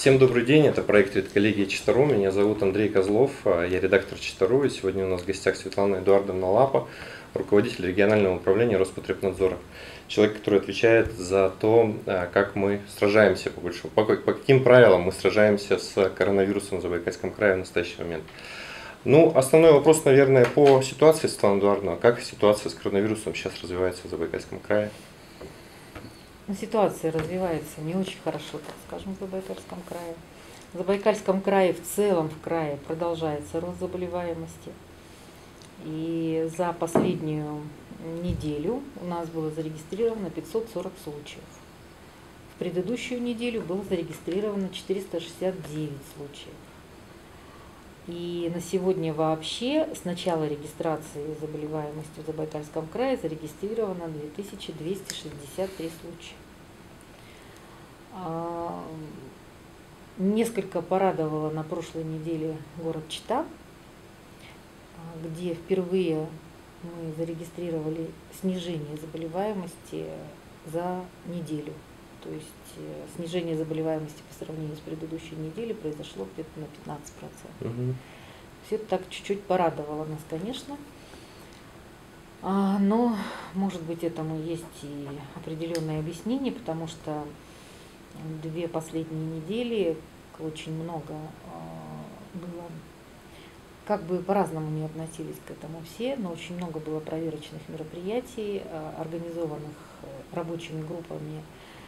Всем добрый день, это проект «Редколлегия Чита.ру». Меня зовут Андрей Козлов, я редактор Чита.ру, и сегодня у нас в гостях Светлана Эдуардовна Лапа, руководитель регионального управления Роспотребнадзора. Человек, который отвечает за то, как мы сражаемся, по каким правилам мы сражаемся с коронавирусом в Забайкальском крае в настоящий момент. Ну, основной вопрос, наверное, по ситуации, Светлана Эдуардовна. Как ситуация с коронавирусом сейчас развивается в Забайкальском крае? Ситуация развивается не очень хорошо, так скажем, в Забайкальском крае. В Забайкальском крае в целом в крае продолжается рост заболеваемости. И за последнюю неделю у нас было зарегистрировано 540 случаев. В предыдущую неделю было зарегистрировано 469 случаев. И на сегодня вообще с начала регистрации заболеваемости в Забайкальском крае зарегистрировано 2263 случая. Несколько порадовало на прошлой неделе город Чита, где впервые мы зарегистрировали снижение заболеваемости за неделю. То есть снижение заболеваемости по сравнению с предыдущей неделей произошло где-то на 15%. Угу. Все это так чуть-чуть порадовало нас, конечно. Но, может быть, этому есть и определенное объяснение, потому что две последние недели очень много было, как бы по-разному не относились к этому все, но очень много было проверочных мероприятий, организованных рабочими группами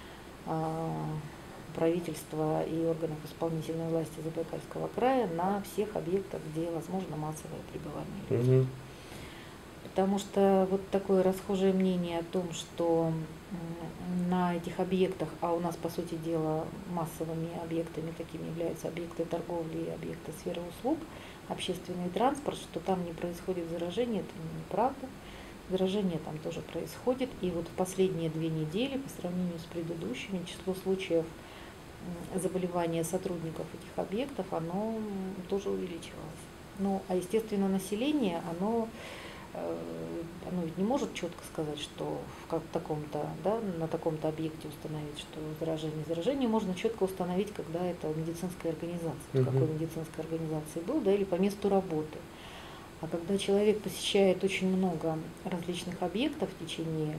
правительства и органов исполнительной власти Забайкальского края на всех объектах, где возможно массовое пребывание людей. Угу. Потому что вот такое расхожее мнение о том, что на этих объектах, а у нас, по сути дела, массовыми объектами такими являются объекты торговли и объекты сферы услуг, общественный транспорт, что там не происходит заражение, это неправда. Заражение там тоже происходит. И вот в последние 2 недели, по сравнению с предыдущими, число случаев заболевания сотрудников этих объектов, оно тоже увеличивалось. Ну, а естественно, население, оно ведь не может четко сказать, что в таком-то, да, на таком-то объекте установить, что заражение. Заражение можно четко установить, когда это медицинская организация, в какой медицинской организации был, да, или по месту работы. А когда человек посещает очень много различных объектов в течение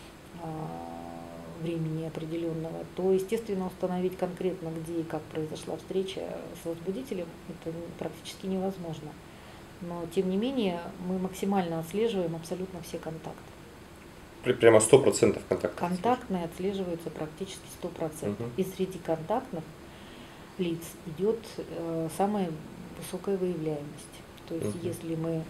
времени определенного, то, естественно, установить конкретно, где и как произошла встреча с возбудителем, это практически невозможно. Но, тем не менее, мы максимально отслеживаем абсолютно все контакты. Прямо 100% контактов? Контактные отслеживаются практически 100%. Угу. И среди контактных лиц идет самая высокая выявляемость. То есть, если мы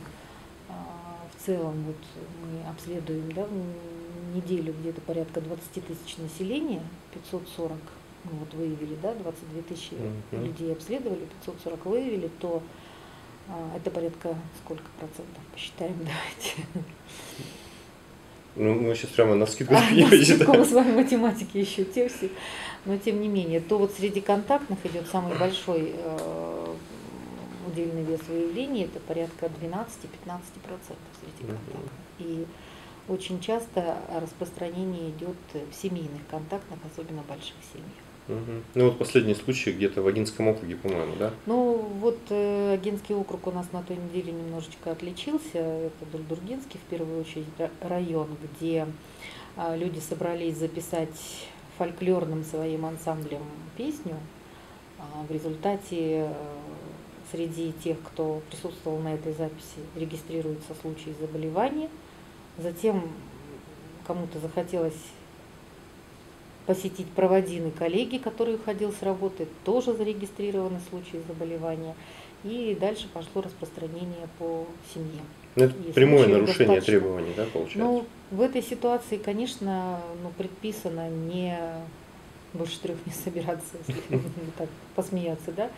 в целом вот, мы обследуем, да, в неделю где-то порядка 20 тысяч населения, 540 мы вот выявили, да, 22 тысячи людей обследовали, 540 выявили, то это порядка сколько процентов? Посчитаем, давайте. Ну, мы сейчас прямо навскидку не посчитаем. Мы с вами математики еще те все. Но тем не менее, то вот среди контактных идет самый большой удельный вес выявления, это порядка 12-15% среди контактных. И очень часто распространение идет в семейных контактных, особенно в больших семьях. Угу. Ну вот последний случай где-то в Огинском округе, по-моему, да? Ну вот Огинский округ у нас на той неделе немножечко отличился. Это Дульдургинский, в первую очередь, район, где люди собрались записать фольклорным своим ансамблем песню. В результате среди тех, кто присутствовал на этой записи, регистрируются случаи заболевания. Затем кому-то захотелось посетить проводины коллеги, который уходил с работы, тоже зарегистрированы случаи заболевания. И дальше пошло распространение по семье. Это прямое нарушение требований, да, получается? Ну, в этой ситуации, конечно, предписано не больше 3 не собираться, если так посмеяться, да.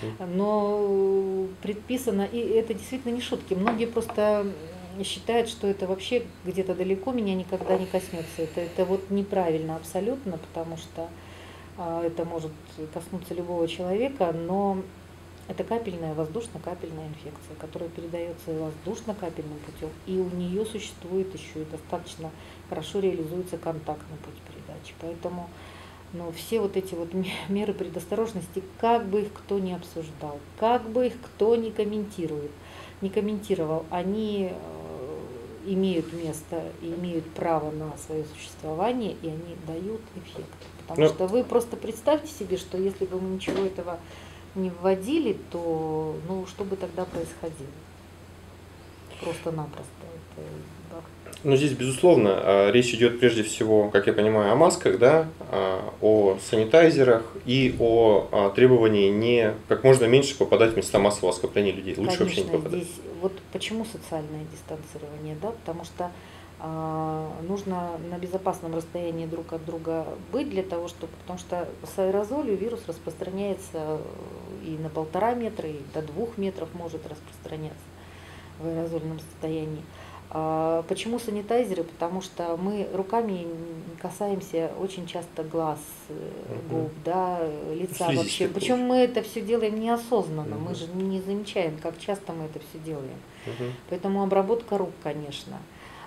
Но предписано, и это действительно не шутки. Многие просто считают, что это вообще где-то далеко меня никогда не коснется. Это вот неправильно абсолютно, потому что это может коснуться любого человека, но это капельная, воздушно-капельная инфекция, которая передается воздушно-капельным путем, и у нее существует еще и достаточно хорошо реализуется контактный путь передачи. Поэтому Но все вот эти вот меры предосторожности, как бы их кто ни обсуждал, как бы их кто ни комментировал, они имеют место и имеют право на свое существование, и они дают эффект. Потому что вы просто представьте себе, что если бы мы ничего этого не вводили, то что бы тогда происходило? Просто-напросто. Ну, здесь, безусловно, речь идет прежде всего, как я понимаю, о масках, да, о санитайзерах и о требовании не как можно меньше попадать в места массового скопления людей. Лучше Конечно, вообще не попадать. Здесь вот почему социальное дистанцирование, да, потому что нужно на безопасном расстоянии друг от друга быть потому что с аэрозолью вирус распространяется и на 1,5 метра, и до 2 метров может распространяться в аэрозольном состоянии. Почему санитайзеры? Потому что мы руками касаемся очень часто глаз, губ, да, лица вообще. Причем мы это все делаем неосознанно, мы же не замечаем, как часто мы это все делаем. Поэтому обработка рук, конечно.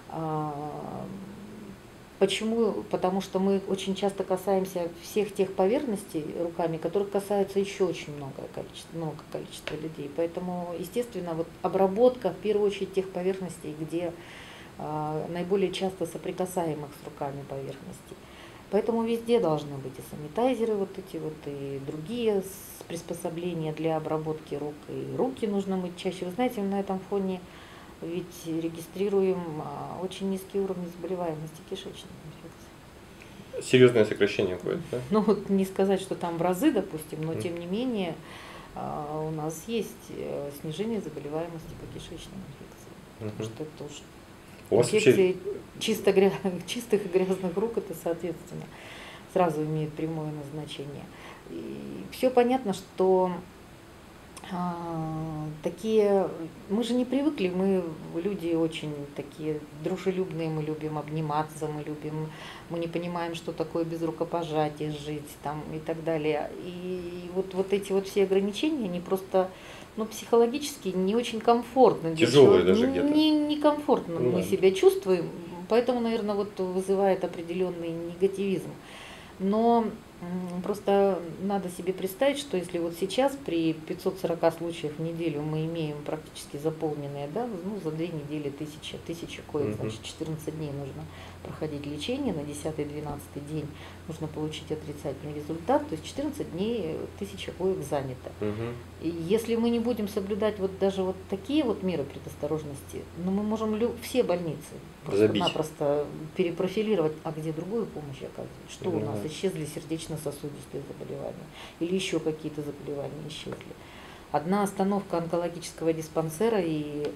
Почему? Потому что мы очень часто касаемся всех тех поверхностей руками, которых касается еще очень много количества людей. Поэтому, естественно, вот обработка, в первую очередь, тех поверхностей, где наиболее часто соприкасаемых с руками поверхностей. Поэтому везде должны быть и санитайзеры вот эти вот, и другие приспособления для обработки рук. И руки нужно мыть чаще. Вы знаете, на этом фоне ведь регистрируем очень низкие уровни заболеваемости кишечной инфекции. Серьезное сокращение будет, да? Ну, вот не сказать, что там в разы, допустим, но тем не менее у нас есть снижение заболеваемости по кишечной инфекции. Потому что это уж инфекции чистых и грязных рук, это, соответственно, сразу имеет прямое назначение. И все понятно, что мы же не привыкли, мы люди очень такие дружелюбные, мы любим обниматься, мы не понимаем, что такое без рукопожатия жить там и так далее. И вот эти вот все ограничения, они просто психологически не очень комфортно. Тяжелые даже где-то. Некомфортно мы себя чувствуем, поэтому, наверное, вот вызывает определенный негативизм. Но просто надо себе представить, что если вот сейчас при 540 случаях в неделю мы имеем практически заполненные, да, за 2 недели 1000 коек, значит 14 дней нужно проходить лечение, на 10-12 день нужно получить отрицательный результат, то есть 14 дней 1000 коек занято. И если мы не будем соблюдать вот даже вот такие вот меры предосторожности, мы можем все больницы просто-напросто перепрофилировать, а где другую помощь оказывать? Что у нас? Исчезли сердечно-сосудистые заболевания или еще какие-то заболевания исчезли. Одна остановка онкологического диспансера и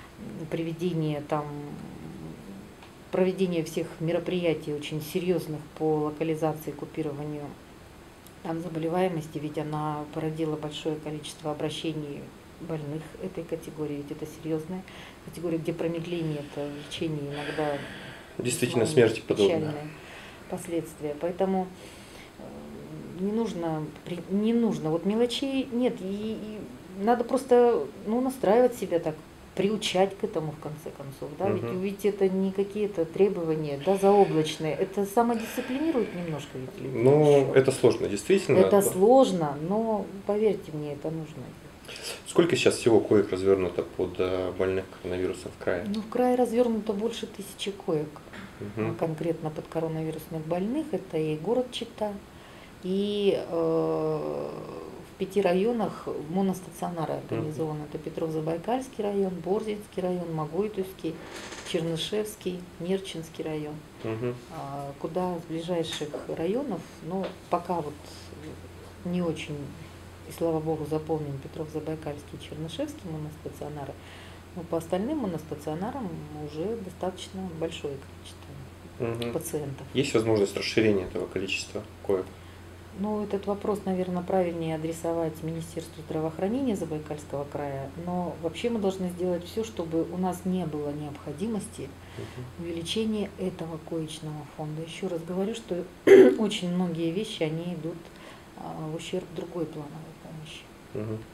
проведение всех мероприятий очень серьезных по локализации и купированию заболеваемости, ведь она породила большое количество обращений больных этой категории, ведь это серьезная категория, где промедление, это лечение иногда действительно смерти подобное. Печальные последствия. Поэтому не нужно вот мелочей нет, и надо просто настраивать себя так, приучать к этому в конце концов, да, ведь это не какие-то требования, да, заоблачные, это самодисциплинирует немножко ведь людей. Ну, это сложно, действительно. Это сложно, но поверьте мне, это нужно. Сколько сейчас всего коек развернуто под больных коронавирусом в крае? В крае развернуто больше 1000 коек, конкретно под коронавирусных больных, это и город Чита, и в 5 районах моностационары организованы. Это Петров-Забайкальский район, Борзинский район, Магойтовский, Чернышевский, Нерчинский район. Куда с ближайших районов, пока вот не очень, и слава богу, заполнен Петров-Забайкальский и Чернышевский моностационары, но по остальным моностационарам уже достаточно большое количество пациентов. Есть возможность расширения этого количества коек? Этот вопрос, наверное, правильнее адресовать Министерству здравоохранения Забайкальского края, но вообще мы должны сделать все, чтобы у нас не было необходимости увеличения этого коечного фонда. Еще раз говорю, что очень многие вещи, они идут в ущерб другой плановой помощи.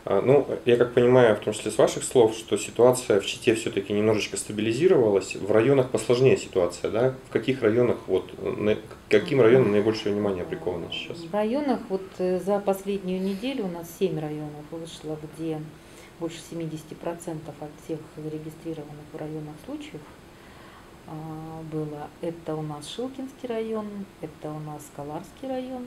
Ну, я как понимаю, в том числе с ваших слов, что ситуация в Чите все-таки немножечко стабилизировалась. В районах посложнее ситуация, да? В каких районах, вот, к каким районам наибольшее внимание приковано сейчас? В районах вот за последнюю неделю у нас 7 районов вышло, где больше 70% от всех зарегистрированных в районах случаев было. Это у нас Шилкинский район, это у нас Скаларский район,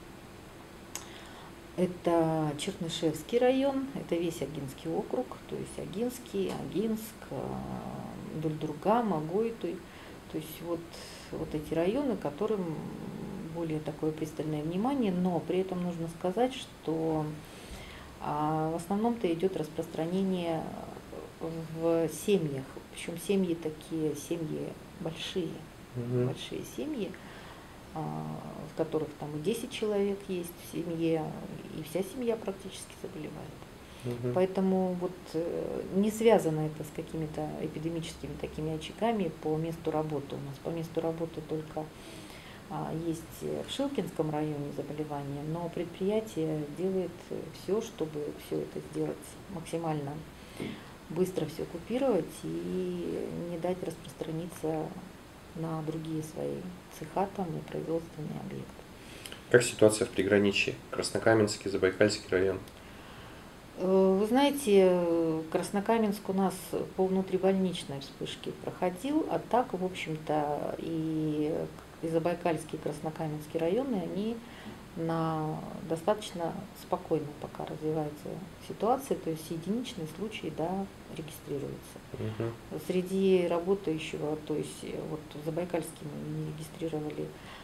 это Чернышевский район, это весь Агинский округ, то есть Агинский, Агинск, Дульдурга, Магойты. То есть вот эти районы, которым более такое пристальное внимание, но при этом нужно сказать, что в основном-то идет распространение в семьях, причем семьи такие, семьи большие, большие семьи, в которых там и 10 человек есть в семье, и вся семья практически заболевает. Поэтому вот не связано это с какими-то эпидемическими такими очагами по месту работы. У нас по месту работы только есть в Шилкинском районе заболевания, но предприятие делает все, чтобы все это сделать максимально быстро, все купировать и не дать распространиться на другие свои цеха там и производственные объекты. Как ситуация в приграничье? Краснокаменский, Забайкальский район? Вы знаете, Краснокаменск у нас по внутрибольничной вспышке проходил, а так, в общем-то, и Забайкальский, и Краснокаменский районы, они достаточно спокойно пока развивается ситуация, то есть единичные случаи, да, регистрируются. Среди работающего, то есть вот в Забайкальске мы не регистрировали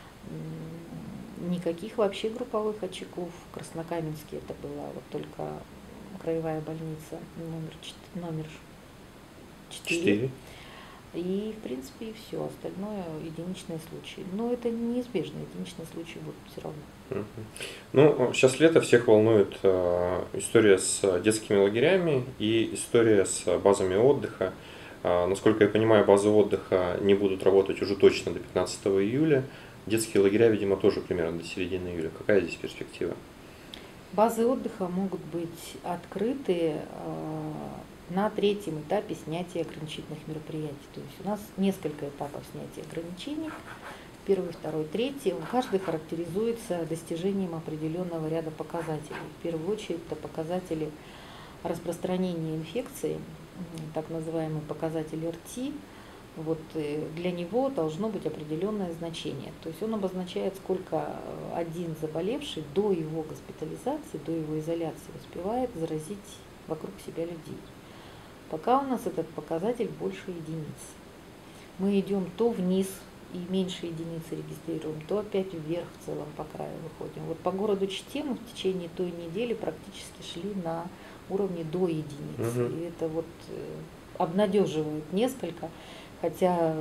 никаких вообще групповых очагов. В Краснокаменске это была вот только краевая больница номер 4. И, в принципе, и все. Остальное единичные случаи. Но это неизбежно, единичные случаи будут все равно. Ну, сейчас лето, всех волнует история с детскими лагерями и история с базами отдыха. Насколько я понимаю, базы отдыха не будут работать уже точно до 15 июля. Детские лагеря, видимо, тоже примерно до середины июля. Какая здесь перспектива? Базы отдыха могут быть открыты на третьем этапе снятия ограничительных мероприятий. То есть у нас несколько этапов снятия ограничений. Первый, второй, третий. Каждый характеризуется достижением определенного ряда показателей. В первую очередь это показатели распространения инфекции, так называемый показатель РТ. Вот для него должно быть определенное значение. То есть он обозначает, сколько один заболевший до его госпитализации, до его изоляции успевает заразить вокруг себя людей. Пока у нас этот показатель больше единиц. Мы идем то вниз и меньше единицы регистрируем, то опять вверх в целом по краю выходим. Вот по городу Чите мы в течение той недели практически шли на уровне до единицы. И это вот обнадеживает несколько. Хотя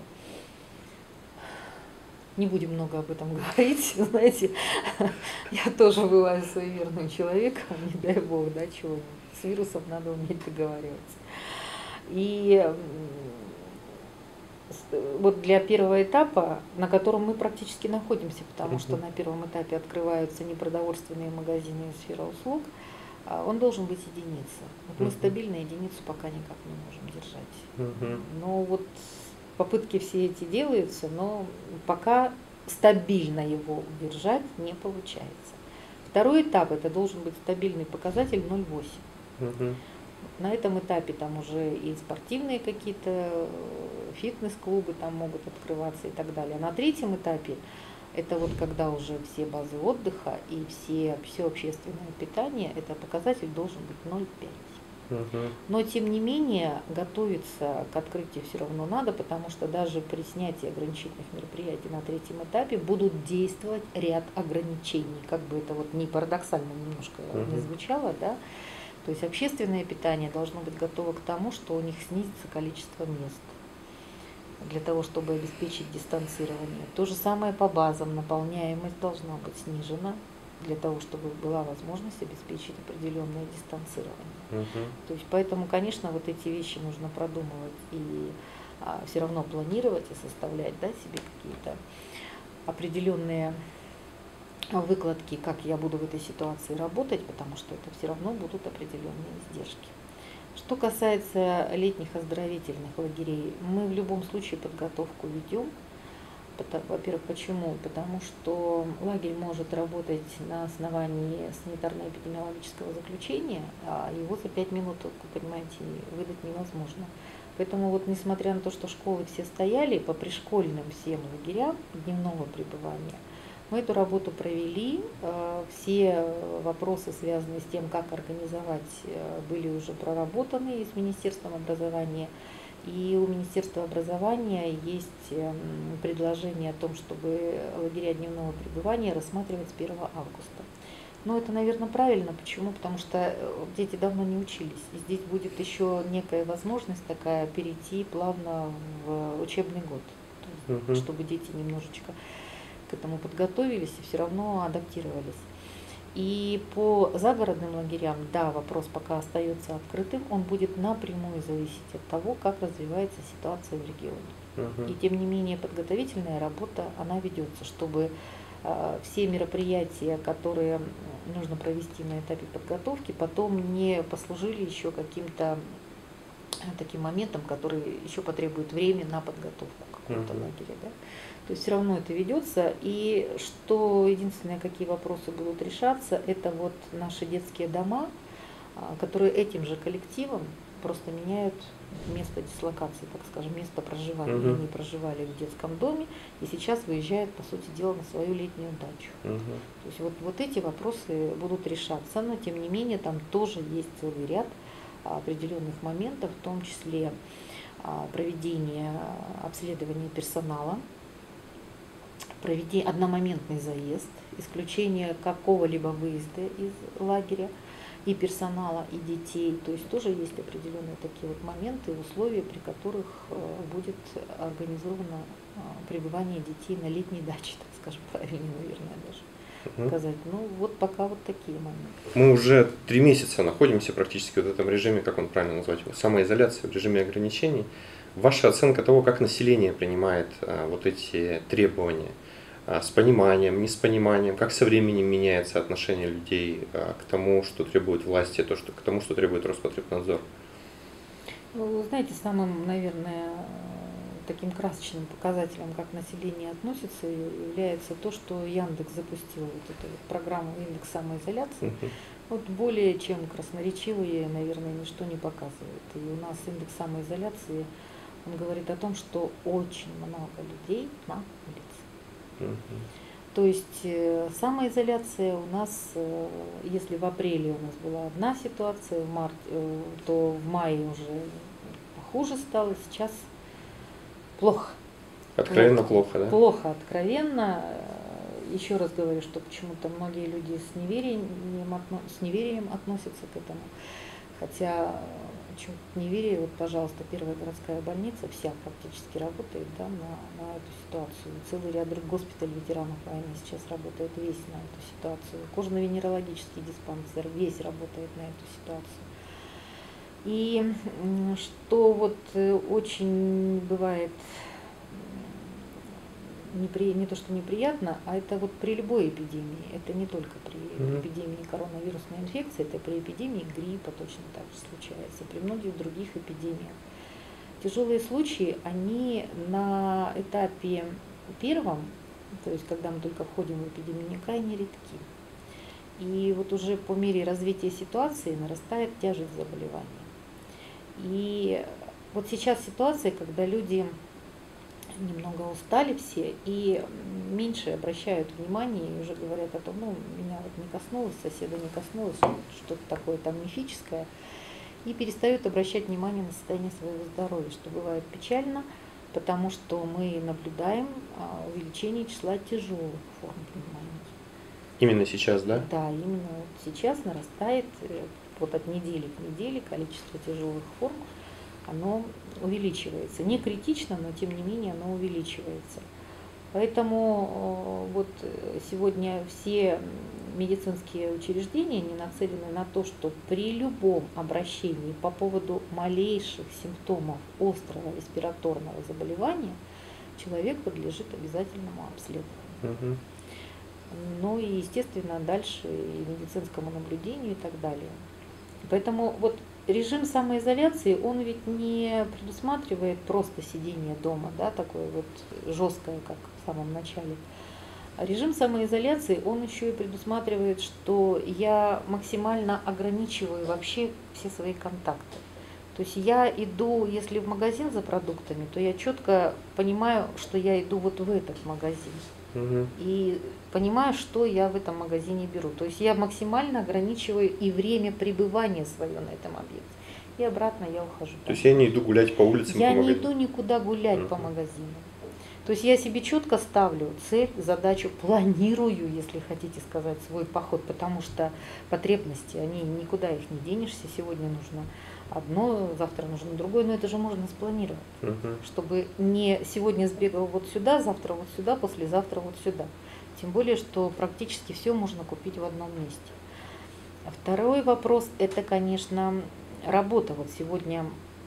не будем много об этом говорить, знаете, я тоже бываю суеверным человеком, не дай бог, да, чего с вирусом надо уметь договариваться. И вот для первого этапа, на котором мы практически находимся, потому что на первом этапе открываются непродовольственные магазины и сфера услуг, он должен быть единица. Вот мы стабильно единицу пока никак не можем держать. Но вот попытки все эти делаются, но пока стабильно его удержать не получается. Второй этап, это должен быть стабильный показатель 0,8. На этом этапе там уже и спортивные какие-то фитнес-клубы там могут открываться и так далее. На третьем этапе это вот когда уже все базы отдыха и все общественное питание, это показатель должен быть 0,5. Но тем не менее готовиться к открытию все равно надо, потому что даже при снятии ограничительных мероприятий на третьем этапе будут действовать ряд ограничений, как бы это вот не парадоксально немножко не звучало, да. То есть общественное питание должно быть готово к тому, что у них снизится количество мест для того, чтобы обеспечить дистанцирование. То же самое по базам, наполняемость должна быть снижена для того, чтобы была возможность обеспечить определенное дистанцирование. То есть поэтому, конечно, вот эти вещи нужно продумывать и все равно планировать и составлять, да, себе какие-то определенные выкладки, как я буду в этой ситуации работать, потому что это все равно будут определенные издержки. Что касается летних оздоровительных лагерей, мы в любом случае подготовку ведем. Во-первых, почему? Потому что лагерь может работать на основании санитарно-эпидемиологического заключения, а его за 5 минут, вы понимаете, выдать невозможно. Поэтому вот несмотря на то, что школы все стояли по пришкольным всем лагерям дневного пребывания, мы эту работу провели, все вопросы, связанные с тем, как организовать, были уже проработаны и с Министерством образования. И у Министерства образования есть предложение о том, чтобы лагеря дневного пребывания рассматривать с 1 августа. Но это, наверное, правильно. Почему? Потому что дети давно не учились. И здесь будет еще некая возможность такая перейти плавно в учебный год, то есть, чтобы дети немножечко к этому подготовились и все равно адаптировались. И по загородным лагерям, да, вопрос пока остается открытым, он будет напрямую зависеть от того, как развивается ситуация в регионе. И тем не менее подготовительная работа, она ведется, чтобы все мероприятия, которые нужно провести на этапе подготовки, потом не послужили еще каким-то таким моментом, который еще потребует время на подготовку какого-то лагеря. Да? То есть все равно это ведется. И что единственное, какие вопросы будут решаться, это вот наши детские дома, которые этим же коллективом просто меняют место дислокации, так скажем, место проживания. Они проживали в детском доме и сейчас выезжают, по сути дела, на свою летнюю дачу. То есть вот эти вопросы будут решаться, но тем не менее там тоже есть целый ряд определенных моментов, в том числе проведение обследования персонала, одномоментный заезд, исключение какого-либо выезда из лагеря и персонала, и детей. То есть тоже есть определенные такие вот моменты, условия, при которых будет организовано пребывание детей на летней даче, так скажем, правильно, наверное, даже сказать. Ну вот пока вот такие моменты. Мы уже 3 месяца находимся практически в этом режиме, как он правильно назвать его, самоизоляции, в режиме ограничений. Ваша оценка того, как население принимает вот эти требования, с пониманием, не с пониманием, как со временем меняется отношение людей к тому, что требует власти, к тому, что требует Роспотребнадзор? Вы знаете, самым, наверное, таким красочным показателем, как население относится, является то, что Яндекс запустил вот эту вот программу «Индекс самоизоляции». Вот более чем красноречивые, наверное, ничто не показывает. И у нас индекс самоизоляции, он говорит о том, что очень много людей на улице. То есть самоизоляция у нас, если в апреле у нас была одна ситуация, то в мае уже хуже стало, сейчас плохо. Откровенно плохо, да? Плохо, откровенно. Еще раз говорю, что почему-то многие люди с неверием относятся к этому. Хотя, неверие, вот, пожалуйста, первая городская больница вся практически работает, да, на эту ситуацию. Целый ряд госпиталей ветеранов войны сейчас работает весь на эту ситуацию. Кожно-венерологический диспансер весь работает на эту ситуацию. И что вот очень бывает не то, что неприятно, а это вот при любой эпидемии, это не только при эпидемии коронавирусной инфекции, это при эпидемии гриппа точно так же случается, при многих других эпидемиях. Тяжелые случаи, они на этапе первом, то есть когда мы только входим в эпидемию, крайне редки. И вот уже по мере развития ситуации нарастает тяжесть заболевания. И вот сейчас ситуация, когда люди немного устали все и меньше обращают внимание и уже говорят о том, ну, меня вот не коснулось, соседа не коснулось, что-то такое там мифическое, и перестают обращать внимание на состояние своего здоровья, что бывает печально, потому что мы наблюдаем увеличение числа тяжелых форм пневмонии. Именно сейчас, да? Да, именно вот сейчас нарастает вот от недели к неделе количество тяжелых форм, оно увеличивается. Не критично, но тем не менее оно увеличивается. Поэтому вот сегодня все медицинские учреждения не нацелены на то, что при любом обращении по поводу малейших симптомов острого респираторного заболевания человек подлежит обязательному обследованию. Ну и, естественно, дальше и медицинскому наблюдению и так далее. Поэтому вот режим самоизоляции, он ведь не предусматривает просто сидение дома, да, такое вот жесткое, как в самом начале. А режим самоизоляции, он еще и предусматривает, что я максимально ограничиваю вообще все свои контакты. То есть я иду, если в магазин за продуктами, то я четко понимаю, что я иду вот в этот магазин. И понимаю, что я в этом магазине беру. То есть я максимально ограничиваю и время пребывания свое на этом объекте. И обратно я ухожу. То есть я не иду гулять по улицам, я по не магазинам? иду никуда гулять по магазинам. То есть я себе четко ставлю цель, задачу, планирую, если хотите сказать, свой поход, потому что потребности, они никуда их не денешься. Сегодня нужно одно, завтра нужно другое, но это же можно спланировать, чтобы не сегодня сбегал вот сюда, завтра вот сюда, послезавтра вот сюда. Тем более, что практически все можно купить в одном месте. Второй вопрос – это, конечно, работа. Вот сегодня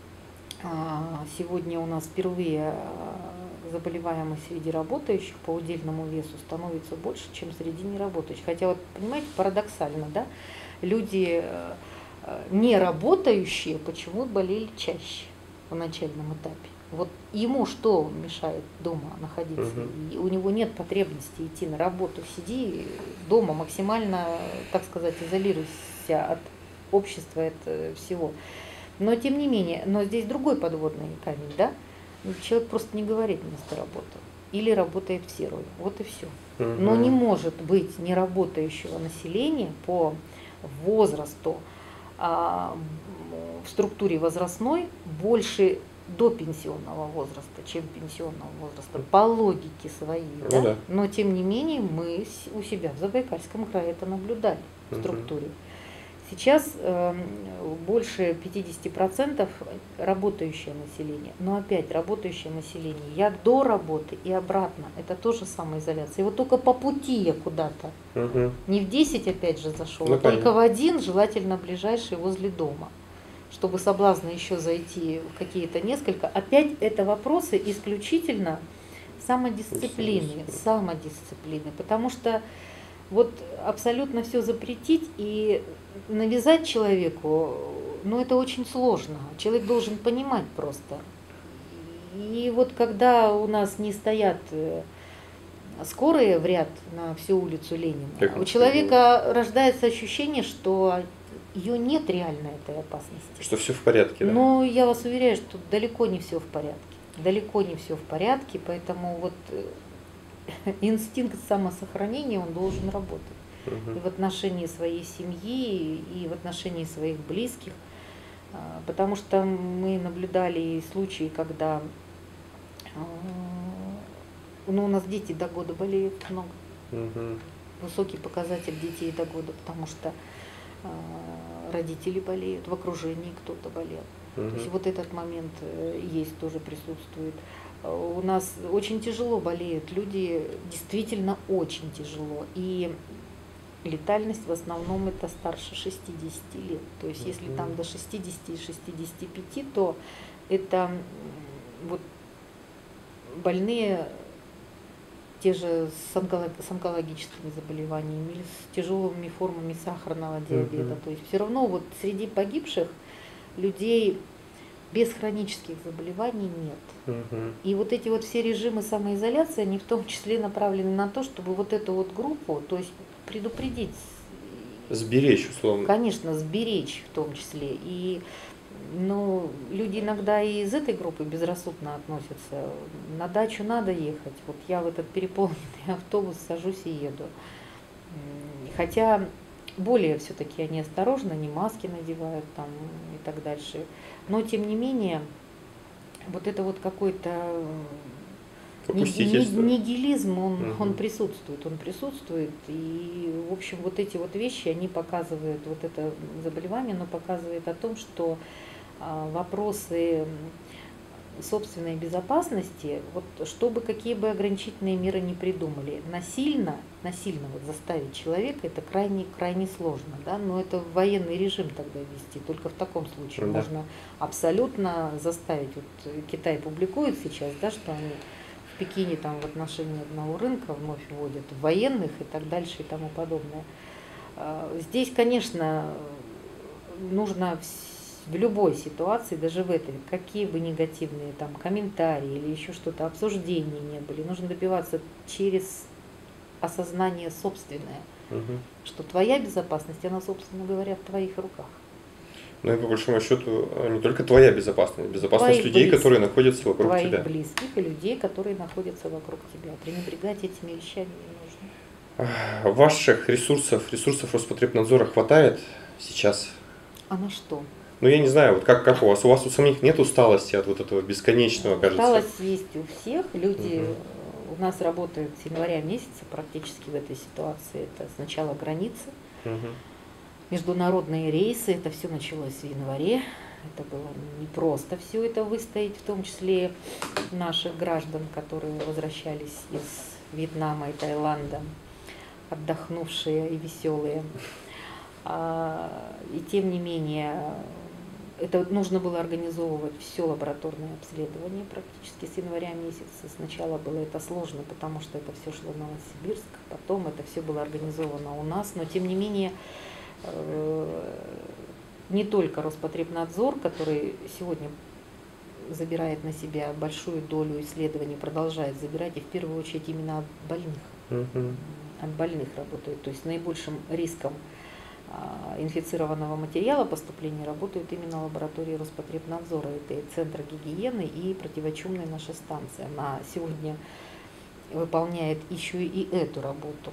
у нас впервые заболеваемость среди работающих по удельному весу становится больше, чем среди неработающих. Хотя вот, понимаете, парадоксально, да? Люди не работающие почему-то болели чаще в начальном этапе. Вот ему что мешает дома находиться? И у него нет потребности идти на работу. Сиди дома максимально, так сказать, изолируйся от общества, от всего. Но тем не менее, но здесь другой подводный камень, да? Человек просто не говорит место работы или работает в серую. Вот и все. Но не может быть неработающего населения по возрасту в структуре возрастной больше до пенсионного возраста, чем пенсионного возраста, по логике своей. Ну, да? Но тем не менее мы у себя в Забайкальском крае это наблюдали в структуре. Сейчас больше 50% работающее население. Но опять работающее население. Я до работы и обратно. Это тоже самоизоляция. И вот только по пути я куда-то. Не в 10 опять же зашел, а только в 1, желательно ближайший возле дома. Чтобы соблазна еще зайти в какие-то несколько. Опять это вопросы исключительно самодисциплины. Потому что вот абсолютно все запретить и навязать человеку, ну это очень сложно. Человек должен понимать просто. И вот когда у нас не стоят скорые в ряд на всю улицу Ленина, у человека рождается ощущение, что ее нет реально, этой опасности. Что все в порядке, да? Но я вас уверяю, что далеко не все в порядке. Далеко не все в порядке, поэтому вот инстинкт самосохранения, он должен работать. И в отношении своей семьи, и в отношении своих близких. Потому что мы наблюдали и случаи, когда у нас дети до года болеют много. Высокий показатель детей до года, потому что родители болеют, в окружении кто-то болел. То есть вот этот момент есть, тоже присутствует. У нас очень тяжело болеют люди, действительно очень тяжело. И летальность в основном это старше 60 лет. То есть если там до 60 и 65, то это вот больные те же с онкологическими заболеваниями или с тяжелыми формами сахарного диабета. То есть все равно вот среди погибших людей без хронических заболеваний нет. И вот эти вот все режимы самоизоляции, они в том числе направлены на то, чтобы вот эту вот группу, то есть предупредить. Сберечь, условно. Конечно, сберечь в том числе. И люди иногда и из этой группы безрассудно относятся. На дачу надо ехать. Вот я в этот переполненный автобус сажусь и еду. Хотя более все-таки они осторожны, они маски надевают там и так дальше. Но тем не менее, вот это вот какой-то нигилизм, он присутствует. И, в общем, вот эти вот вещи, они показывают, вот это заболевание, оно показывает о том, что вопросы собственной безопасности, вот чтобы какие бы ограничительные меры не придумали, насильно вот заставить человека, это крайне сложно, да, но это военный режим тогда вести, только в таком случае можно абсолютно заставить. Вот Китай публикует сейчас, да, что они в Пекине там в отношении одного рынка вновь вводят военных и так дальше и тому подобное. Здесь, конечно, нужно в любой ситуации, даже в этой, какие бы негативные там комментарии или еще что-то, обсуждения не были, нужно добиваться через осознание собственное, что твоя безопасность, она, собственно говоря, в твоих руках. Ну и по большому счету не только твоя безопасность, безопасность Твоих людей, близких, которые находятся вокруг твоих тебя. близких и людей, которые находятся вокруг тебя. Пренебрегать этими вещами не нужно. Ваших ресурсов Роспотребнадзора хватает сейчас? А на что? Ну я не знаю, вот как у вас? У вас у самих нет усталости от вот этого бесконечного, кажется? Усталость есть у всех. Люди у нас работают с января месяца практически в этой ситуации. Это сначала границы, международные рейсы. Это все началось в январе. Это было непросто все это выстоять, в том числе наших граждан, которые возвращались из Вьетнама и Таиланда, отдохнувшие и веселые. И тем не менее, это нужно было организовывать все лабораторное обследование практически с января месяца. Сначала было это сложно, потому что это все шло в Новосибирск, потом это все было организовано у нас, но тем не менее не только Роспотребнадзор, который сегодня забирает на себя большую долю исследований, продолжает забирать, и в первую очередь именно от больных. От больных работает, то есть с наибольшим риском инфицированного материала поступления работают именно лаборатории Роспотребнадзора. Это и Центр гигиены, и противочумная наша станция. Она сегодня выполняет еще и эту работу.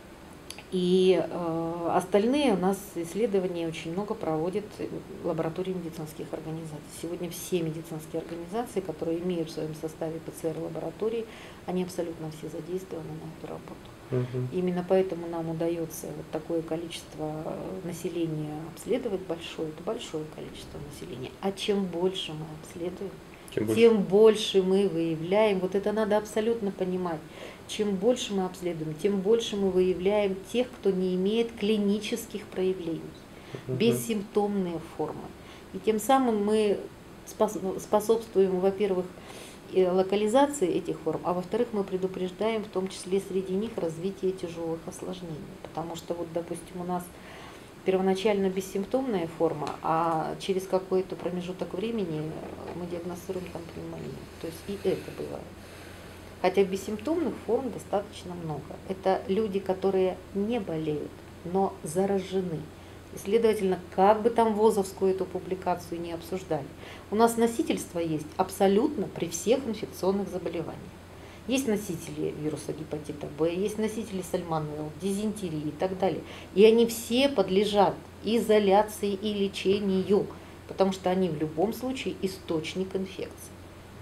И остальные у нас исследования очень много проводят лаборатории медицинских организаций. Сегодня все медицинские организации, которые имеют в своем составе ПЦР-лаборатории, они абсолютно все задействованы на эту работу. Именно поэтому нам удается вот такое количество населения обследовать большое, это большое количество населения. А чем больше мы обследуем, тем больше мы выявляем, вот это надо абсолютно понимать, чем больше мы обследуем, тем больше мы выявляем тех, кто не имеет клинических проявлений, бессимптомные формы. И тем самым мы способствуем, во-первых, локализации этих форм, а во-вторых, мы предупреждаем в том числе среди них развитие тяжелых осложнений. Потому что, вот, допустим, у нас первоначально бессимптомная форма, а через какой-то промежуток времени мы диагностируем там пневмонию. То есть и это бывает. Хотя бессимптомных форм достаточно много. Это люди, которые не болеют, но заражены. И, следовательно, как бы там ВОЗовскую эту публикацию не обсуждали, у нас носительство есть абсолютно при всех инфекционных заболеваниях. Есть носители вируса гепатита Б, есть носители сальмонелл, дизентерии и так далее. И они все подлежат изоляции и лечению, потому что они в любом случае источник инфекции.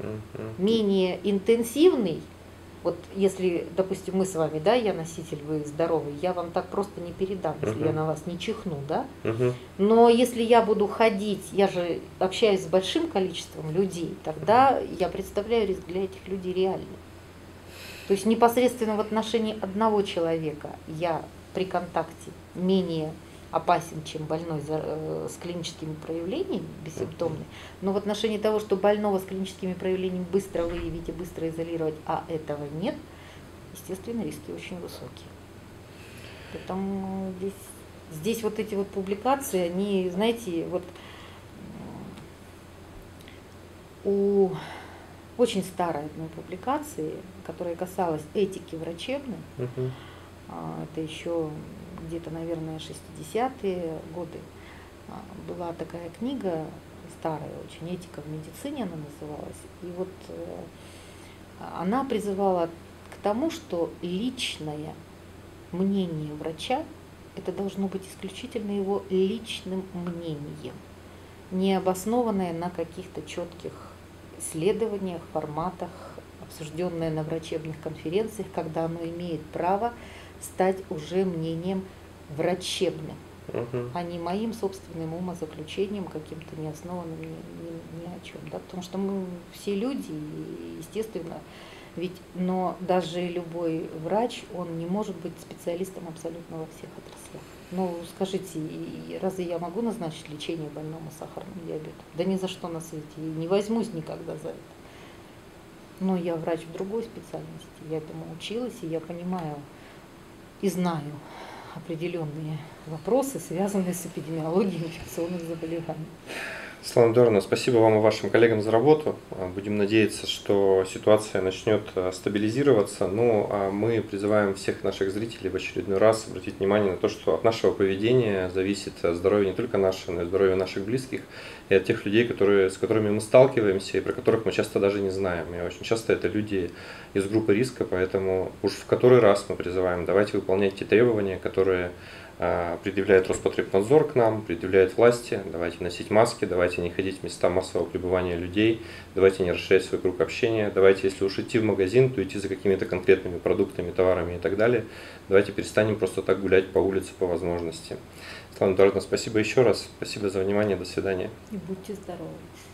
Менее интенсивный, вот если, допустим, мы с вами, да, я носитель, вы здоровый, я вам так просто не передам, если я на вас не чихну, да? Но если я буду ходить, я же общаюсь с большим количеством людей, тогда я представляю риск для этих людей реальный. То есть непосредственно в отношении одного человека я при контакте менее опасен, чем больной с клиническими проявлениями, бессимптомный, но в отношении того, что больного с клиническими проявлениями быстро выявить и быстро изолировать, а этого нет, естественно, риски очень высокие. Поэтому здесь вот эти вот публикации, они, знаете, вот у очень старой одной публикации, которая касалась этики врачебной, это еще где-то, наверное, 60-е годы, была такая книга старая очень, «Этика в медицине» она называлась. И вот она призывала к тому, что личное мнение врача – это должно быть исключительно его личным мнением, не обоснованное на каких-то четких исследованиях, форматах, обсужденное на врачебных конференциях, когда оно имеет право стать уже мнением врачебным, а не моим собственным умозаключением, каким-то неоснованным ни о чем. Да? Потому что мы все люди, и, естественно, но даже любой врач, он не может быть специалистом абсолютно во всех отраслях. Ну, скажите, разве я могу назначить лечение больному сахарным диабетом? Да ни за что на свете, и не возьмусь никогда за это. Но я врач в другой специальности, я этому училась, и я понимаю и знаю определенные вопросы, связанные с эпидемиологией инфекционных заболеваний. Светлана Эдуардовна, спасибо вам и вашим коллегам за работу. Будем надеяться, что ситуация начнет стабилизироваться. Ну, а мы призываем всех наших зрителей в очередной раз обратить внимание на то, что от нашего поведения зависит здоровье не только наше, но и здоровье наших близких и от тех людей, с которыми мы сталкиваемся и про которых мы часто даже не знаем. И очень часто это люди из группы риска, поэтому уж в который раз мы призываем, давайте выполнять те требования, которые предъявляет Роспотребнадзор к нам, предъявляет власти, давайте носить маски, давайте не ходить в места массового пребывания людей, давайте не расширять свой круг общения, давайте, если уж идти в магазин, то идти за какими-то конкретными продуктами, товарами и так далее. Давайте перестанем просто так гулять по улице по возможности. Светлана Эдуардовна, спасибо еще раз, спасибо за внимание, до свидания. И будьте здоровы.